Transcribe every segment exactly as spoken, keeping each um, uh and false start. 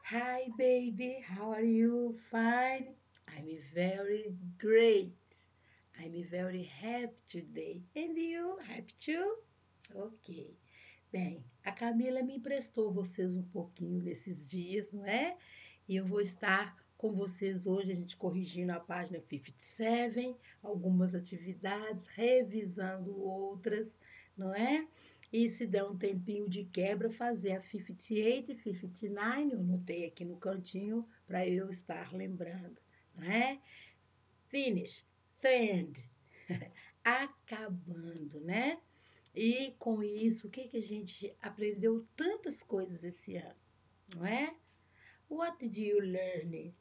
Hi, baby. How are you? Fine. I'm very great. I'm very happy today. And you? Happy too? Ok. Bem, a Camila me emprestou vocês um pouquinho desses dias, não é? E eu vou estar com vocês hoje, a gente corrigindo a página cinquenta e sete, algumas atividades, revisando outras, não é? E se der um tempinho de quebra, fazer a cinquenta e oito e cinquenta e nove, eu notei aqui no cantinho para eu estar lembrando, não é? Finish, trend, acabando, né? E com isso, o que, que a gente aprendeu tantas coisas esse ano, não é? What did you learn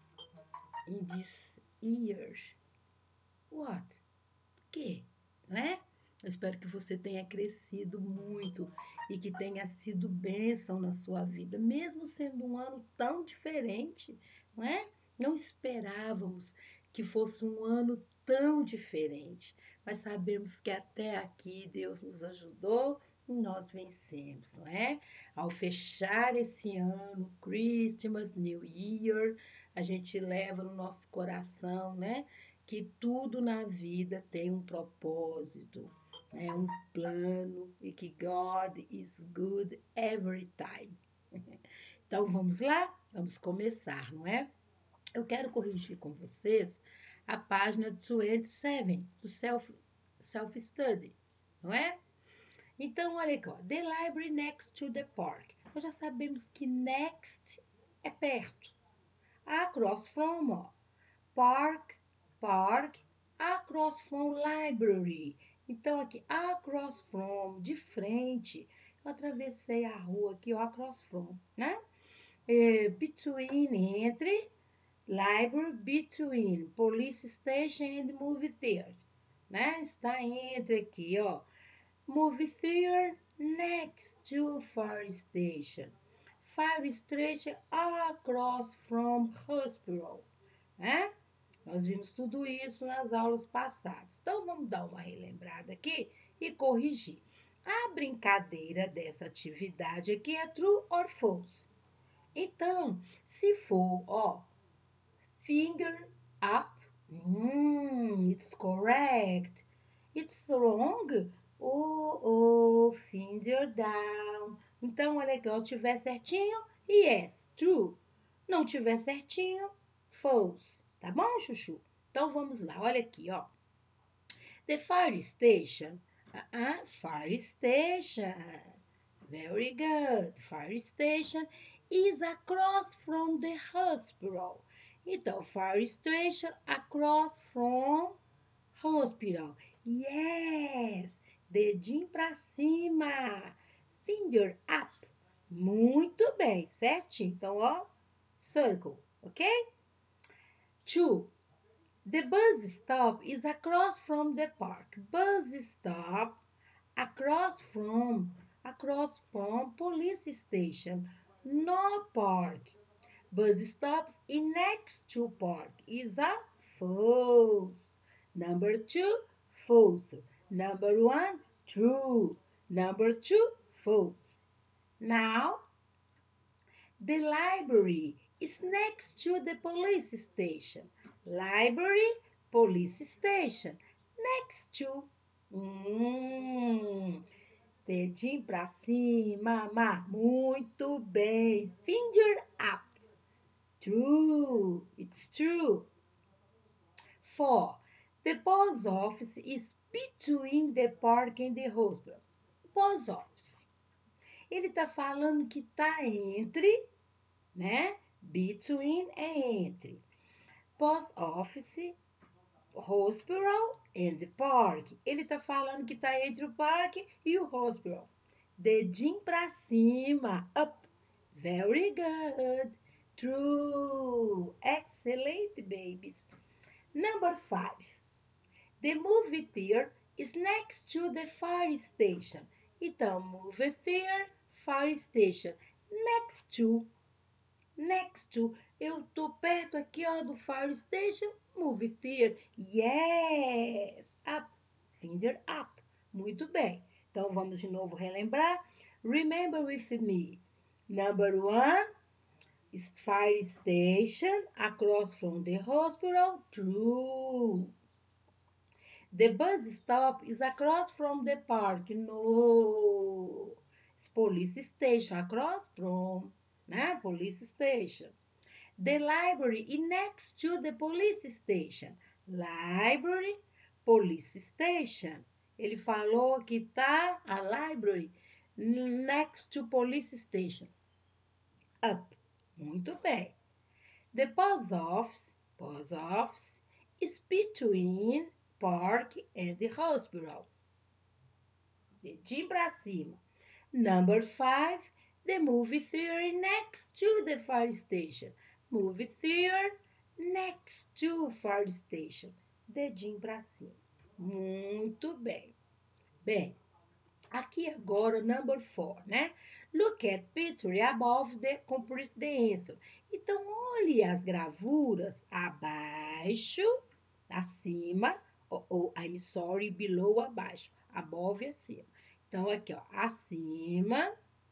in this year? What? O que? Não é? Eu espero que você tenha crescido muito e que tenha sido bênção na sua vida, mesmo sendo um ano tão diferente, não é? Não esperávamos que fosse um ano tão diferente, mas sabemos que até aqui Deus nos ajudou e nós vencemos, não é? Ao fechar esse ano, Christmas, New Year, a gente leva no nosso coração, né? Que tudo na vida tem um propósito, é um plano e que God is good every time. Então vamos lá? Vamos começar, não é? Eu quero corrigir com vocês a página vinte e sete do Self, Self Study, não é? Então, olha aqui, ó, the library next to the park. Nós já sabemos que next é perto. Across from, ó, park, park, across from library. Então, aqui, across from, de frente. Eu atravessei a rua aqui, ó, across from, né? É, between, entre, library, between, police station and movie theater, né? Está entre aqui, ó. Movie theater next to fire station. Fire station across from hospital, né? Nós vimos tudo isso nas aulas passadas. Então, vamos dar uma relembrada aqui e corrigir. A brincadeira dessa atividade aqui é true or false. Então, se for, ó, finger up, hum, it's correct. It's wrong, oh, oh, finger down. Então, é legal, tiver certinho, yes, true. Não tiver certinho, false. Tá bom, Chuchu? Então vamos lá, olha aqui, ó. The fire station. Uh -uh, fire station. Very good. Fire station is across from the hospital. Então, fire station across from hospital. Yes. Dedinho pra cima. Finger up. Muito bem, certinho. Então, ó, circle, ok? Two. The bus stop is across from the park. Bus stop across from across from police station. No park. Bus stops in next to park is a false. Number two, false. Number one, true. Number two, false. Now, the library is next to the police station. Library, police station. Next to. Hum, dedinho pra cima, ma. Muito bem. Finger up. True. It's true. Four. The post office is between the park and the hospital. Post office. Ele tá falando que tá entre, né? Between é entre. Post office, hospital and park. Ele tá falando que tá entre o parque e o hospital. Dedinho pra cima. Up. Very good. True. Excellent, babies. Number five. The movie theater is next to the fire station. Então, movie theater, fire station. Next to. Next to. Eu tô perto aqui, ó, do fire station, movie theater. Yes. Up. Finger up. Muito bem. Então, vamos de novo relembrar. Remember with me. Number one Fire station across from the hospital. True. The bus stop is across from the park. No. It's police station across from, né? Police station. The library is next to the police station. Library, police station. Ele falou que tá a library next to police station. Up. Muito bem. The post office, post office is between park and the hospital. Dedinho para cima. Number five, the movie theater next to the fire station. Movie theater next to fire station. Dedinho para cima. Muito bem. Bem, aqui agora, number four, né? Look at picture above the complete the answer. Então, olhe as gravuras abaixo, acima, ou, ou I'm sorry, below, abaixo. Above e acima. Então, aqui, ó, acima.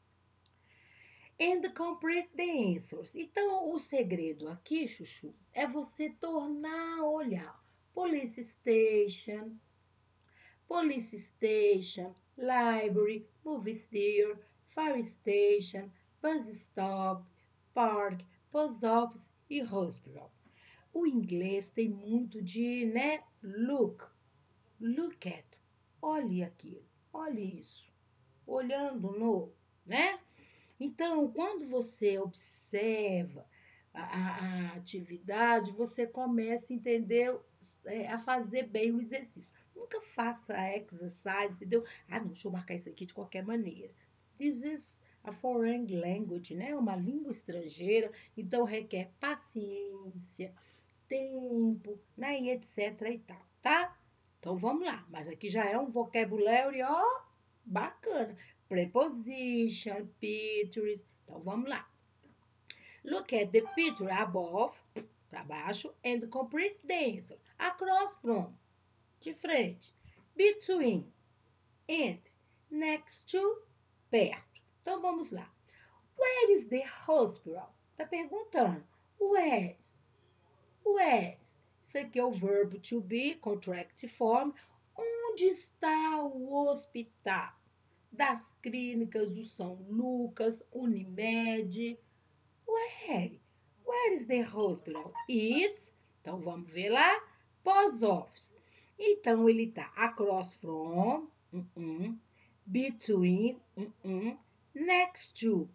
And complete the answers. Então, o segredo aqui, Chuchu, é você tornar a olhar. Police station, police station, library, movie theater, fire station, bus stop, park, post office e hospital. O inglês tem muito de, né? Look, look at, olhe aquilo, olhe isso, olhando no, né? Então, quando você observa a, a, a atividade, você começa a entender, é, a fazer bem o exercício. Nunca faça exercise, entendeu? Ah, não, deixa eu marcar isso aqui de qualquer maneira. This is a foreign language, né? Uma língua estrangeira, então requer paciência, tempo, né? E etc e tal, tá? Então, vamos lá. Mas aqui já é um vocabulário, ó, bacana. Preposition, pictures. Então, vamos lá. Look at the picture above, para baixo, and complete the answer. Across from, de frente. Between, entre, next to, perto. Então, vamos lá. Where is the hospital? Tá perguntando. Where is? Where is? Isso aqui é o verbo to be, contract form. Onde está o hospital? Das clínicas do São Lucas, Unimed. Where? Where is the hospital? It's, então vamos ver lá, post office. Então ele tá across from, uh -uh, between, uh -uh, next to.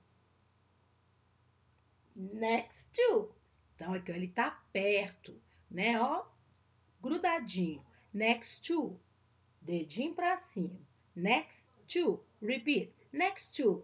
Next to. Então aqui ó, ele tá perto, né, ó, grudadinho. Next to, dedinho para cima. Next to, repeat. Next to.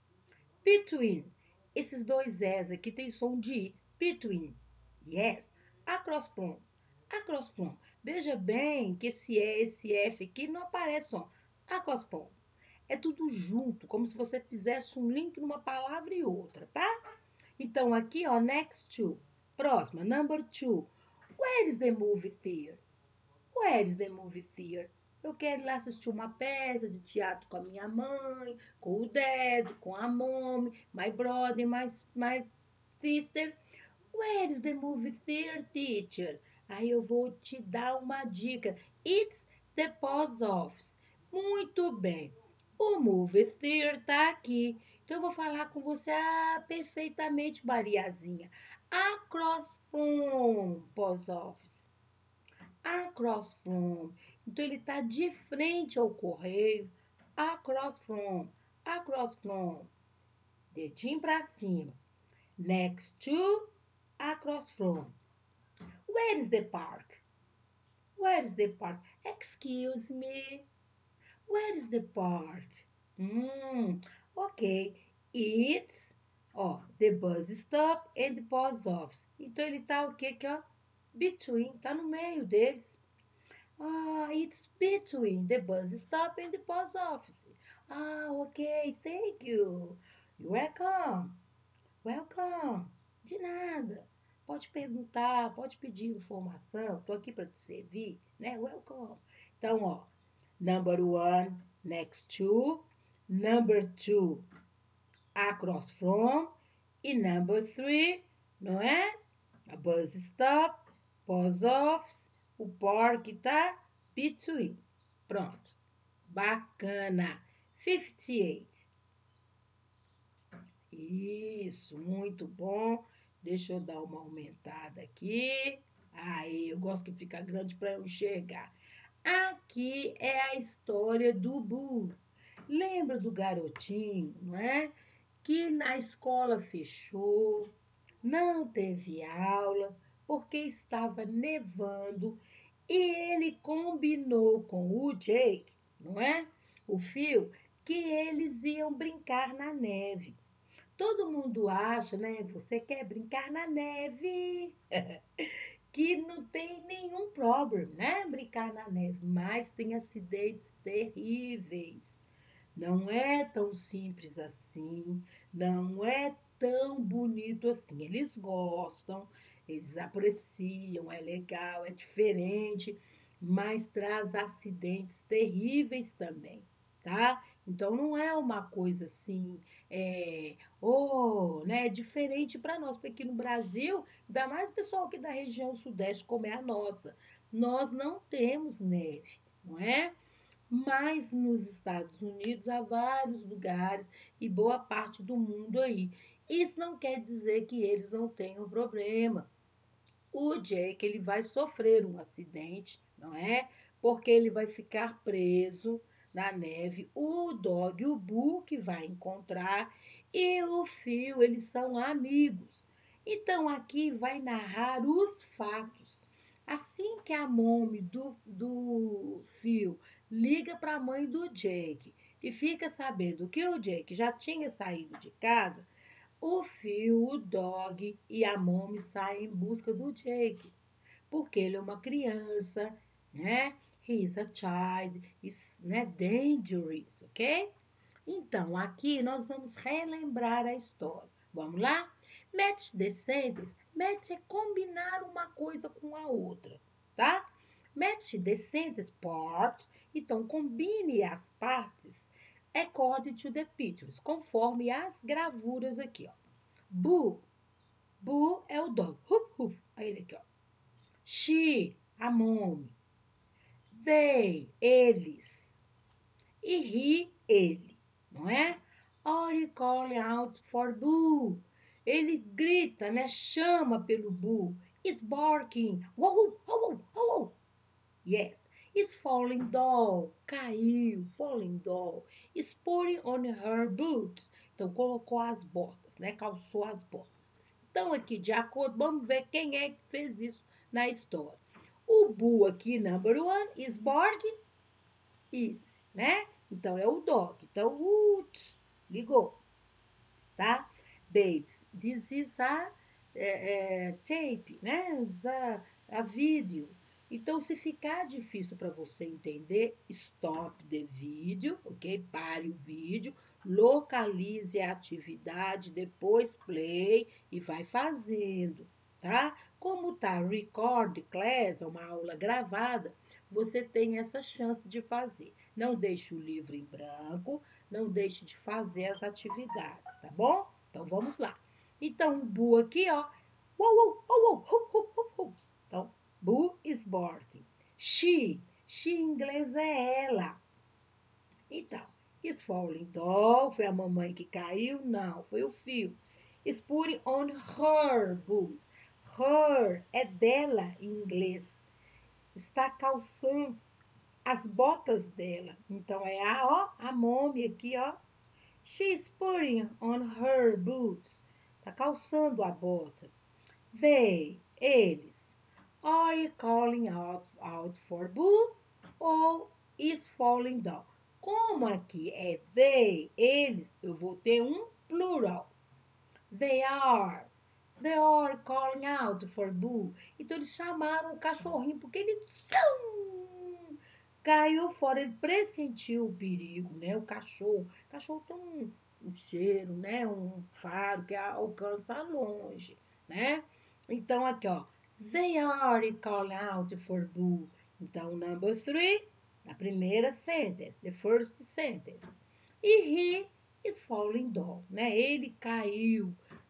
Between. Esses dois S aqui tem som de I. Between. Yes. Across from. Across from. Veja bem que esse E, esse F aqui não aparece som. Across from. É tudo junto, como se você fizesse um link numa palavra e outra, tá? Então, aqui, ó, next to. Próxima, number two. Where is the movie theater? Where is the movie theater? Eu quero ir lá assistir uma peça de teatro com a minha mãe, com o dad, com a mom, my brother, my, my sister. Where is the movie theater, teacher? Aí eu vou te dar uma dica. It's the post office. Muito bem. O movie theater tá aqui. Então eu vou falar com você ah, perfeitamente, Mariazinha. Across from post office. Across from. Então, ele está de frente ao correio. Across from. Across from. Dedinho para cima. Next to. Across from. Where is the park? Where is the park? Excuse me. Where is the park? Hum, ok. It's, ó, the bus stop and the post office. Então, ele tá o que aqui, ó? Between. Tá no meio deles. Ah, it's between the bus stop and the post office. Ah, ok, thank you. You're welcome. Welcome. De nada. Pode perguntar, pode pedir informação. Tô aqui para te servir, né? Welcome. Então, ó, number one, next to. Number two, across from. E number three, não é? A bus stop, post office, o parque tá between. Pronto. Bacana. fifty eight. Isso, muito bom. Deixa eu dar uma aumentada aqui. Aí, eu gosto que fica grande para eu enxergar. Aqui é a história do Boo. Lembra do garotinho, não é? Que na escola fechou, não teve aula, porque estava nevando e ele combinou com o Jake, não é? O Phil, que eles iam brincar na neve. Todo mundo acha, né? Você quer brincar na neve? Que não tem nenhum problema, né? Brincar na neve, mas tem acidentes terríveis. Não é tão simples assim, não é tão bonito assim. Eles gostam, eles apreciam, é legal, é diferente, mas traz acidentes terríveis também, tá? Então não é uma coisa assim, é, oh, né, é diferente para nós, porque aqui no Brasil, ainda mais o pessoal aqui da região sudeste, como é a nossa, nós não temos neve, não é? Mas nos Estados Unidos há vários lugares e boa parte do mundo aí. Isso não quer dizer que eles não tenham problema. O Jake ele vai sofrer um acidente, não é? Porque ele vai ficar preso na neve. O Dog e o Boo que vai encontrar e o Phil, eles são amigos. Então aqui vai narrar os fatos. Assim que a Mommy do, do Phil liga para a mãe do Jake e fica sabendo que o Jake já tinha saído de casa, o Phil, o Dog e a Mommy saem em busca do Jake, porque ele é uma criança, né? He's a child, is, né? Dangerous, ok? Então, aqui nós vamos relembrar a história. Vamos lá? Match the sentence. Match é combinar uma coisa com a outra, tá? Match the sentence parts. Então, combine as partes according to the pictures, conforme as gravuras aqui, ó. Boo. Boo é o dog. Huf, huf. Aí ele aqui, ó. She, a mommy. They, eles. E he, ele, não é? Are you calling out for Boo? Ele grita, né? Chama pelo Boo. Is barking. Wow, wow, wow. Yes. Is falling down. Caiu. Falling down. Is putting on her boots. Então, colocou as botas, né? Calçou as botas. Então, aqui, de acordo, vamos ver quem é que fez isso na história. O Boo aqui, number one, is barking. Is, né? Então, é o dog. Então, uts, ligou, tá? Babes, this is a é, é, tape, né? This a, a vídeo. Então, se ficar difícil para você entender, stop the video, ok? Pare o vídeo, localize a atividade, depois play e vai fazendo, tá? Como tá record class, é uma aula gravada, você tem essa chance de fazer. Não deixe o livro em branco, não deixe de fazer as atividades, tá bom? Então, vamos lá. Então, o Boo aqui, ó. Uou, uou, uou, uou, uou, uou, uou. Então, Boo is barking. She, she em inglês é ela. Então, is falling down, foi a mamãe que caiu? Não, foi o Phil. Is putting on her boots. Her é dela em inglês. Está calçando as botas dela. Então, é a, ó, a mommy aqui, ó. She's putting on her boots. Tá calçando a bota. They, eles. Are you calling out, out for Boo? Ou is falling down? Como aqui é they, eles, eu vou ter um plural. They are. They are calling out for Boo. Então, eles chamaram o cachorrinho porque ele tchum, caiu fora. Ele pressentiu o perigo, né? O cachorro. O cachorro tem um, um cheiro, né? Um faro que alcança longe, né? Então, aqui, ó. They are calling out for Boo. Então, number three, a primeira sentence, the first sentence. E he is falling down, né? Ele caiu.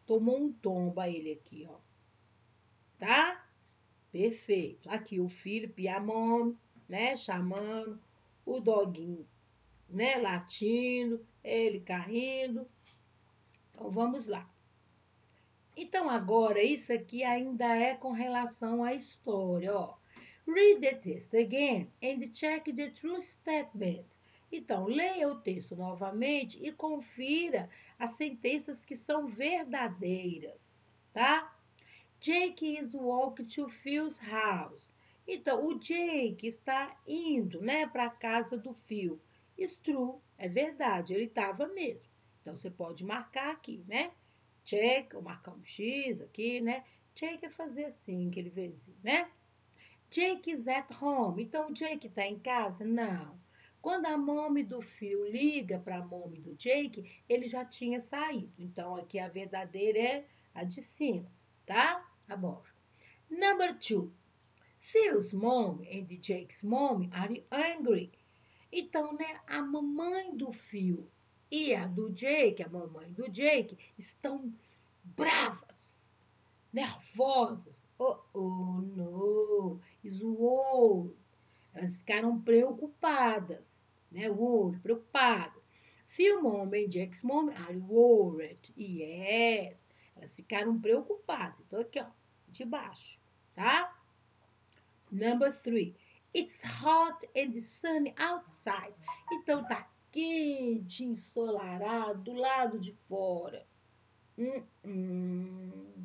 tomou um tomba ele aqui, ó. Tá? Perfeito. Aqui o filho, Piamon, né? Chamando. O doguinho, né? Latindo. Ele caindo. Então, vamos lá. Então, agora, isso aqui ainda é com relação à história, ó. Read the text again and check the true statement. Então, leia o texto novamente e confira as sentenças que são verdadeiras, tá? Jake is walking to Phil's house. Então, o Jake está indo, né, para a casa do Phil. It's true, é verdade, ele estava mesmo. Então, você pode marcar aqui, né? Check, ou marcar um X aqui, né? Check é fazer assim, aquele vezinho, né? Jake is at home. Então, o Jake está em casa? Não. Quando a mãe do Phil liga para a mãe do Jake, ele já tinha saído. Então, aqui a verdadeira é a de cima, tá? Tá bom. Number two. Phil's mom and Jake's mom are angry. Então, né, a mamãe do Phil e a do Jake, a mamãe do Jake, estão bravas, nervosas. Oh, oh, no, is worried. Elas ficaram preocupadas, né, worried, preocupadas. Phil mom and Jake's mom are worried. Yes, elas ficaram preocupadas. Então, aqui, ó, de baixo, tá? Number three. It's hot and sunny outside. Então, tá quente, ensolarado do lado de fora. Hum, hum.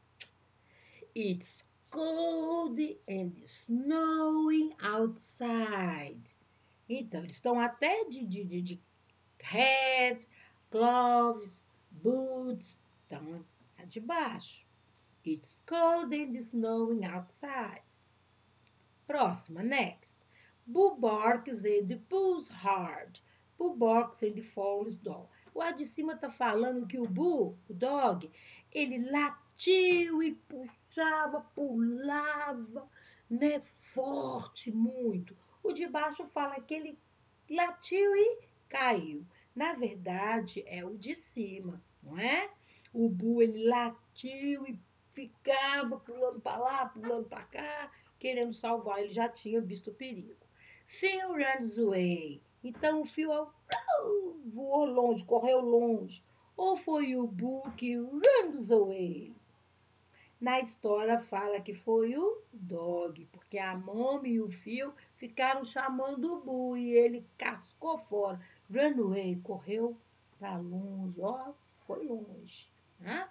It's cold and snowing outside. Então, eles estão até de, de, de, de hat, gloves, boots. Então, tá de baixo. It's cold and snowing outside. Próxima, next. Boo barks and pulls hard. Boo barks and falls down. O A de cima tá falando que o Boo, o dog, ele latiu e puxava, pulava, né, forte, muito. O de baixo fala que ele latiu e caiu. Na verdade, é o de cima, não é? O Boo, ele latiu e ficava pulando para lá, pulando para cá, querendo salvar, ele já tinha visto o perigo. Phil runs away. Então o Phil voou longe, correu longe. Ou foi o Boo que runs away? Na história fala que foi o dog, porque a Mommy e o Phil ficaram chamando o Boo e ele cascou fora. Run away, correu para longe, ó, foi longe. Né?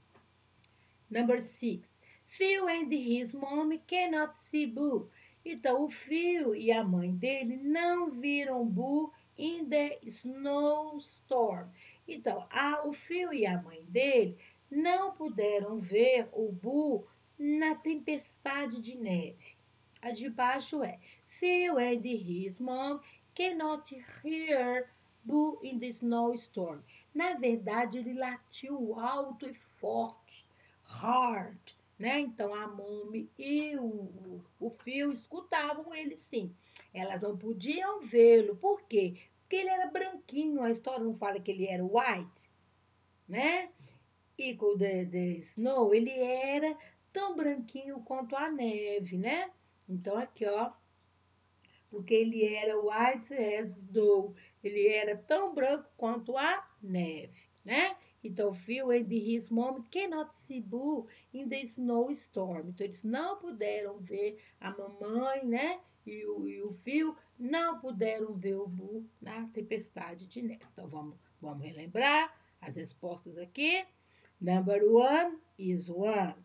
Number six. Phil and his mom cannot see Boo. Então, o Phil e a mãe dele não viram Boo in the snowstorm. Então, a, o Phil e a mãe dele não puderam ver o Boo na tempestade de neve. A de baixo é Phil and his mom cannot hear Boo in the snowstorm. Na verdade, ele latiu alto e forte. Hard, né? Então a Mommy e o, o Phil escutavam ele sim. Elas não podiam vê-lo. Por quê? Porque ele era branquinho. A história não fala que ele era white, né? E com the, the snow, ele era tão branquinho quanto a neve, né? Então aqui, ó, porque ele era white as snow. Ele era tão branco quanto a neve, né? Então, Phil and his mom cannot see Boo in the snowstorm. Então, eles não puderam ver a mamãe, né? E o, e o Phil não puderam ver o Boo na tempestade de neve. Então, vamos, vamos relembrar as respostas aqui. Number one is one.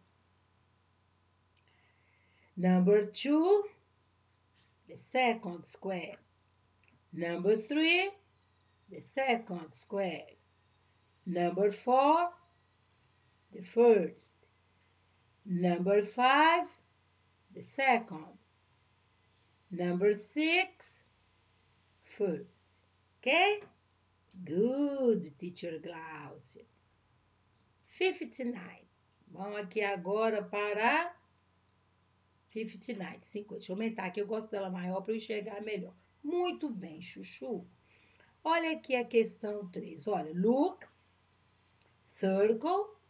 Number two, the second square. Number three, the second square. Number four, the first. Number five, the second. Number six, first. Okay? Good, teacher Glaucia. fifty-nine. Vamos aqui agora para fifty-nine, cinquenta. Deixa eu aumentar aqui, eu gosto dela maior para eu enxergar melhor. Muito bem, chuchu. Olha aqui a questão três. Olha, look, circle,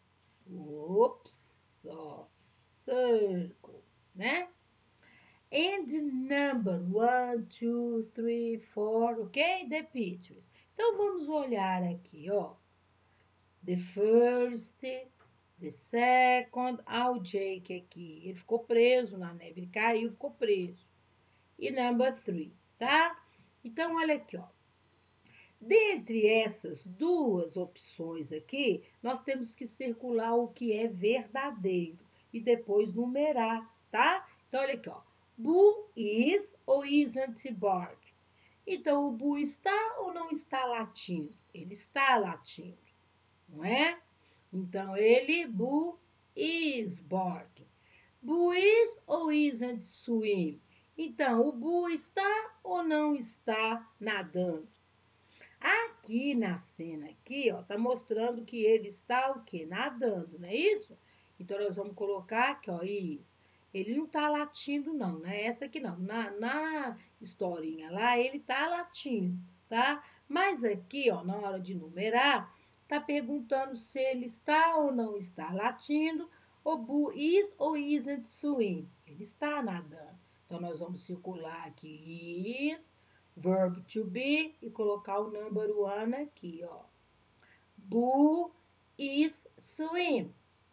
Ops, ó, circle, né? And number one, two, three, four, ok? The pictures. Então, vamos olhar aqui, ó. The first, the second, ah, o Jake aqui. Ele ficou preso na neve, ele caiu, ficou preso. E number three, tá? Então, olha aqui, ó. Dentre essas duas opções aqui, nós temos que circular o que é verdadeiro e depois numerar, tá? Então, olha aqui, ó. Boo is ou isn't bark? Então, o Boo está ou não está latindo? Ele está latindo, não é? Então, ele, Boo is barking. Boo is ou isn't swim? Então, o Boo está ou não está nadando? Aqui na cena, aqui, ó, tá mostrando que ele está o quê? Nadando, não é isso? Então, nós vamos colocar aqui, ó, isso. Ele não tá latindo, não, né? Essa aqui não. Na, na historinha lá, ele tá latindo, tá? Mas aqui, ó, na hora de numerar, tá perguntando se ele está ou não está latindo, ou Boo is ou isn't swim. Ele está nadando. Então, nós vamos circular aqui is, verb to be e colocar o number one aqui, ó. Boo is swim.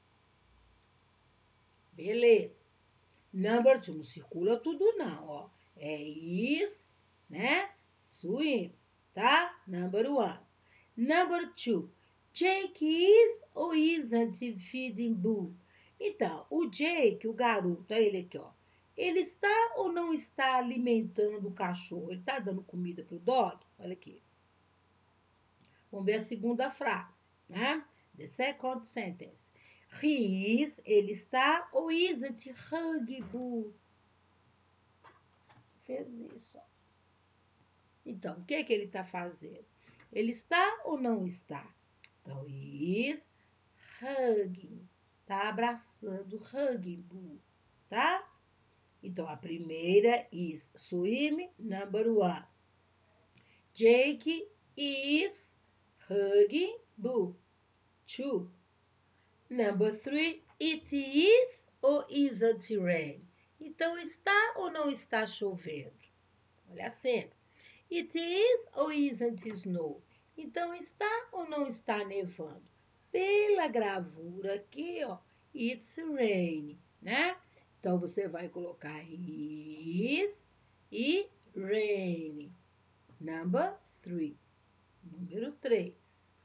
Beleza. Number two, não circula tudo não, ó. É is, né? Swim, tá? Number one. Number two, Jake is ou isn't feeding Boo? Então, o Jake, o garoto, olha ele aqui, ó. Ele está ou não está alimentando o cachorro? Ele está dando comida para o dog? Olha aqui. Vamos ver a segunda frase, né? The second sentence. He is, ele está ou isn't hugging Boo? Fez isso, ó. Então, o que, que ele está fazendo? Ele está ou não está? Então, is hugging. Tá abraçando, hugging Boo, tá? Então, a primeira is swim, number one. Jake is hugging Boo. Two. Number three, it is ou isn't rain? Então, está ou não está chovendo? Olha a cena. It is ou isn't snow? Então, está ou não está nevando? Pela gravura aqui, ó, it's rain, né? Então, você vai colocar is e rain. Number three. Número três.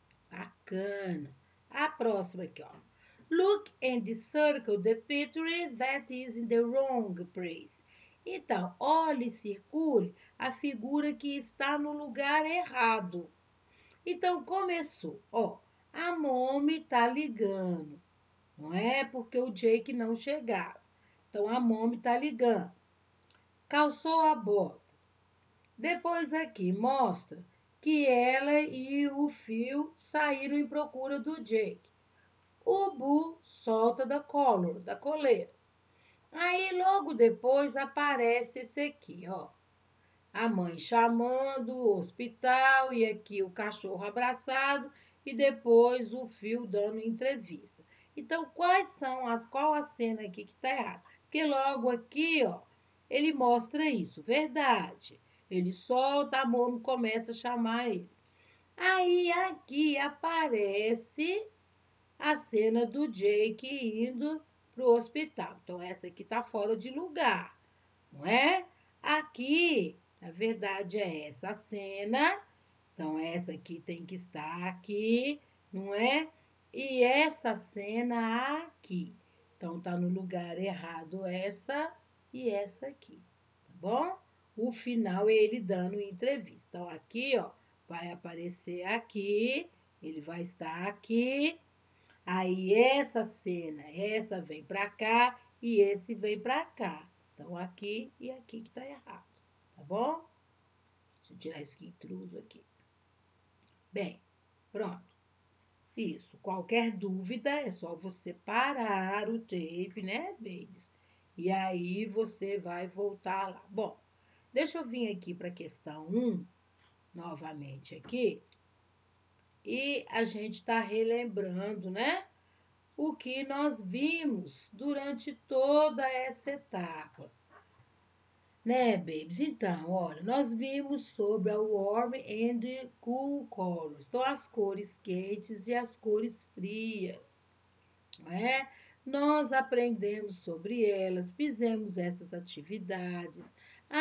Bacana. A próxima aqui, ó. Look and circle the picture that is in the wrong place. Então, olhe e circule a figura que está no lugar errado. Então, começou. Ó, a Mommy tá ligando. Não é porque o Jake não chegava. Então, a Mommy tá ligando. Calçou a bota. Depois aqui mostra que ela e o Phil saíram em procura do Jake. O Boo solta da collar, da coleira. Aí, logo depois, aparece esse aqui, ó. A mãe chamando o hospital e aqui o cachorro abraçado e depois o Phil dando entrevista. Então, quais são as, qual a cena aqui que tá errada? Porque logo aqui, ó, ele mostra isso, verdade. Ele solta, a Momo começa a chamar ele. Aí, aqui aparece a cena do Jake indo para o hospital. Então, essa aqui tá fora de lugar, não é? Aqui, na verdade, é essa cena. Então, essa aqui tem que estar aqui, não é? E essa cena aqui. Então, tá no lugar errado essa e essa aqui, tá bom? O final é ele dando entrevista. Então, aqui, ó, vai aparecer aqui, ele vai estar aqui. Aí, essa cena, essa vem pra cá e esse vem pra cá. Então, aqui e aqui que tá errado, tá bom? Deixa eu tirar esse intruso aqui. Bem, pronto. Isso. Qualquer dúvida, é só você parar o tape, né, babies? E aí, você vai voltar lá. Bom, deixa eu vir aqui para a questão um, novamente aqui. E a gente tá relembrando, né? o que nós vimos durante toda essa etapa. Né, babies? Então, olha, nós vimos sobre a warm and cool colors. Então, as cores quentes e as cores frias, não é? Nós aprendemos sobre elas, fizemos essas atividades,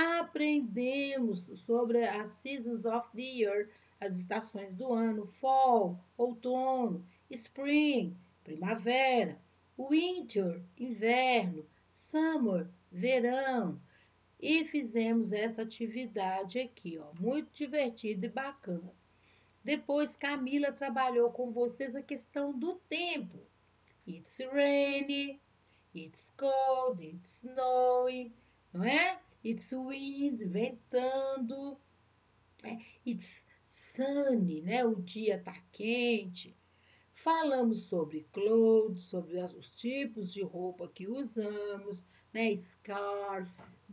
aprendemos sobre as seasons of the year, as estações do ano, fall, outono, spring, primavera, winter, inverno, summer, verão. E fizemos essa atividade aqui, ó, muito divertida e bacana. Depois, Camila trabalhou com vocês a questão do tempo. It's rainy, it's cold, it's snowing, não é? It's wind, ventando. É, it's sunny, né? O dia tá quente. Falamos sobre clothes, sobre as, os tipos de roupa que usamos, né? Scarf,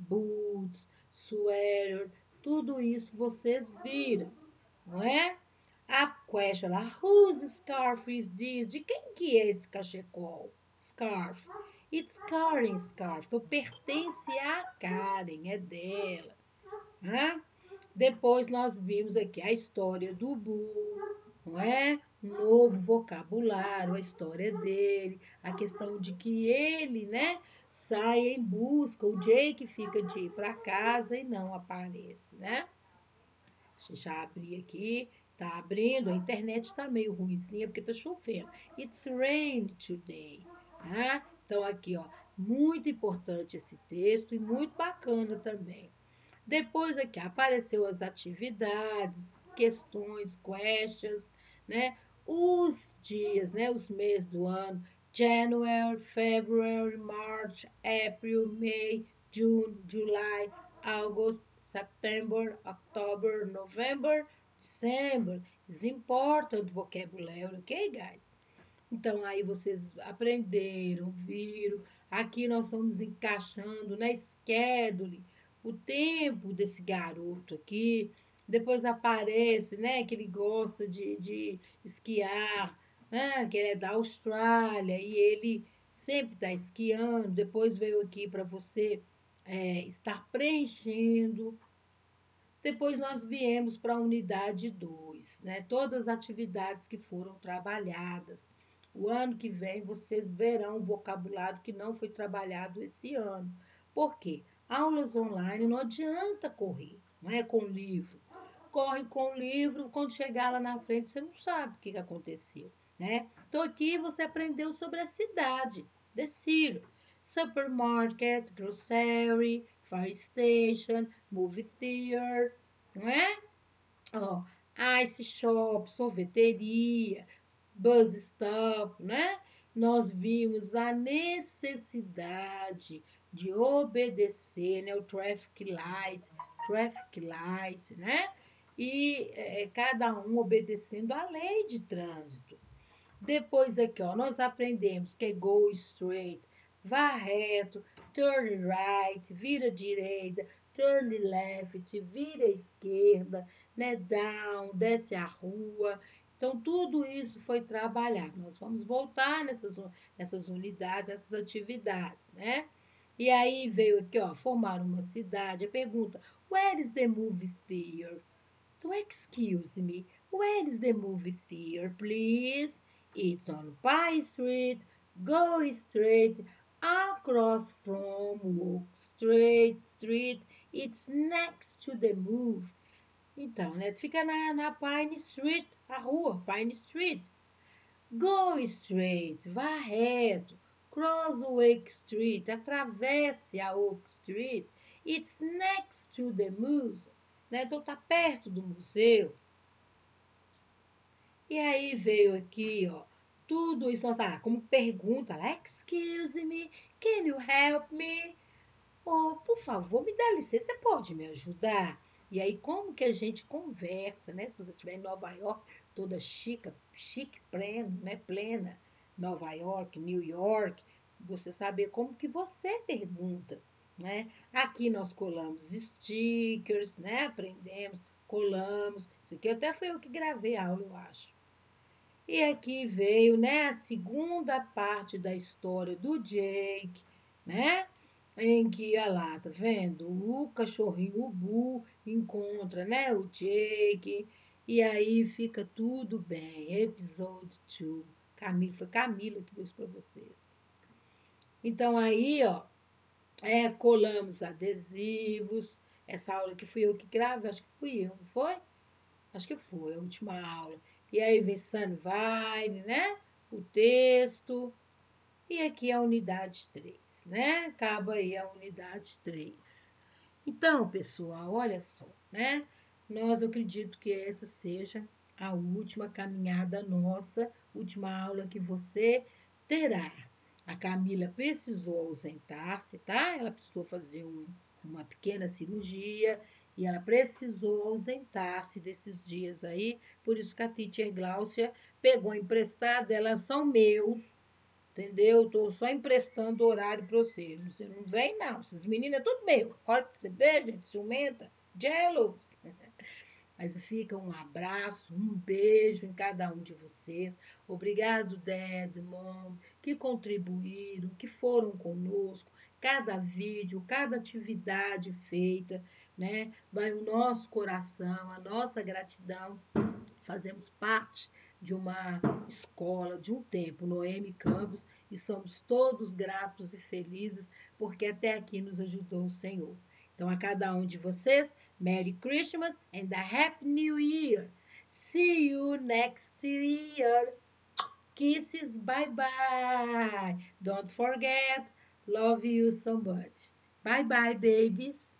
boots, sweater, tudo isso vocês viram, não é? A question lá, whose scarf is this? De quem que é esse cachecol? Scarf. It's Karen's scarf. Então, pertence a Karen, é dela. Né? Depois nós vimos aqui a história do Boo, não é? Novo vocabulário, a história dele, a questão de que ele, né, sai em busca, o Jake fica de ir para casa e não aparece, né? Deixa eu já abrir aqui, tá abrindo, a internet tá meio ruimzinha porque tá chovendo. It's rain today, tá? Então aqui, ó, muito importante esse texto e muito bacana também. Depois aqui apareceu as atividades, questões, questions, né? Os dias, né? Os meses do ano. January, February, March, April, May, June, July, August, September, October, November, December. It's important vocabulary, ok, guys? Então, aí vocês aprenderam, viram. Aqui nós estamos encaixando na schedule o tempo desse garoto aqui. Depois aparece, né, que ele gosta de, de esquiar, né, que ele é da Austrália e ele sempre está esquiando. Depois veio aqui para você é, estar preenchendo. Depois nós viemos para a unidade dois, né? Todas as atividades que foram trabalhadas. O ano que vem vocês verão o vocabulário que não foi trabalhado esse ano. Por quê? Aulas online não adianta correr, não é com livro. Corre com o livro, quando chegar lá na frente você não sabe o que aconteceu, né? Então aqui você aprendeu sobre a cidade, the city, supermarket, grocery, fire station, movie theater, não é? Ó, ice shop, sorveteria, bus stop, né? Nós vimos a necessidade de obedecer, né? O traffic light, traffic light, né? E é, cada um obedecendo a lei de trânsito. Depois aqui, ó, nós aprendemos que é go straight, vá reto, turn right, vira direita, turn left, vira esquerda, né, down, desce a rua. Então, tudo isso foi trabalhado. Nós vamos voltar nessas, nessas unidades, nessas atividades, né? E aí veio aqui, ó, formar uma cidade. A pergunta, where is the movie theater? Então, excuse me, where is the movie theater, please? It's on Pine Street. Go straight across from Walk Straight Street. It's next to the move. Então, né? Fica na, na Pine Street, a rua, Pine Street. Go straight, vá reto. Cross Oak Street, atravesse a Oak Street. It's next to the museum. Né? Então, tá perto do museu. E aí veio aqui, ó, tudo isso, tá, como pergunta, excuse me, can you help me? Oh, por favor, me dá licença, você pode me ajudar? E aí, como que a gente conversa, né? Se você estiver em Nova York, toda chique, chique, plena, né? Plena, Nova York, New York, você saber como que você pergunta, né? Aqui nós colamos stickers, né? Aprendemos, colamos. Isso aqui até foi eu que gravei a aula, eu acho. E aqui veio, né, a segunda parte da história do Jake, né? Em que, olha lá, tá vendo? O cachorrinho, o Boo, encontra, né, o Jake, e aí fica tudo bem. Episode dois. Camila, foi Camila que trouxe para vocês. Então aí, ó, é, colamos adesivos. Essa aula que fui eu que gravei, acho que fui eu, não foi? Acho que foi a última aula. E aí vem Sunvine, né? O texto. E aqui a unidade três, né? Acaba aí a unidade três. Então, pessoal, olha só, né? Nós eu acredito que essa seja a última caminhada nossa, última aula que você terá. A Camila precisou ausentar-se, tá? Ela precisou fazer um, uma pequena cirurgia e ela precisou ausentar-se desses dias aí. Por isso que a teacher Gláucia pegou emprestado, elas são meus, entendeu? Tô só emprestando horário para vocês. Você não vem, não. Essas meninas é tudo meu. Olha pra você ver, gente, ciumenta, jealous. Mas fica um abraço, um beijo em cada um de vocês. Obrigado, Dad, Mom, que contribuíram, que foram conosco. Cada vídeo, cada atividade feita, né? Vai o nosso coração, a nossa gratidão. Fazemos parte de uma escola, de um tempo, Noemi Campos, e somos todos gratos e felizes, porque até aqui nos ajudou o Senhor. Então, a cada um de vocês, Merry Christmas and a Happy New Year. See you next year. Kisses, bye bye. Don't forget, love you so much. Bye bye, babies.